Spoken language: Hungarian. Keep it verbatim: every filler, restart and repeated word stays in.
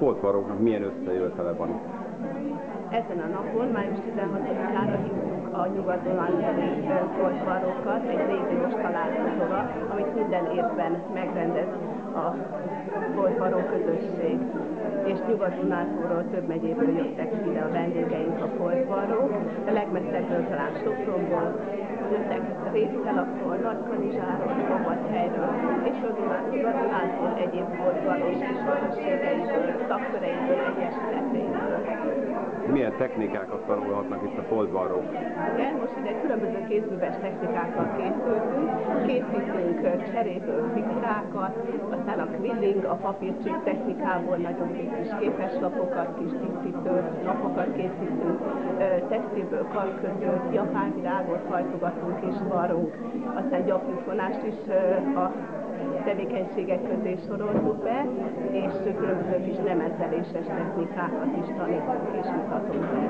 foltvarróknak milyen összejövetele van itt? Ezen a napon, május tizenhatodikára hívjuk a nyugat-dunántúli foltvarrókat egy régiós találkozóra, amit minden évben megrendez a foltvarró közösség. És Nyugat-Dunántúlról, több megyéből jöttek ide a vendégeink, a foltvarrók, a legmesszebbről talán Sopronból, jöttek Résztelakról, Nagykanizsáról, Szombathelyről, és a Dunántúl egyéb foltvarrós kis közösségeiből, szakköreiből, egyesületeiből. Milyen technikákat tanulhatnak itt a foltvarrók? Igen, most ide különböző kézműves technikákkal készültünk, készítünk cseréből figurákat, aztán a quilling, a papírcsíp technikából nagyon szép kis képeslapokat, kis díszítő lapokat készítünk, textilből karkötőt, japán virágot hajtogatunk és varrunk, aztán gyapjúfonást is a tevékenységek közé soroltuk be, és különböző kis nemezeléses technikákat is tanítunk és mutatunk be.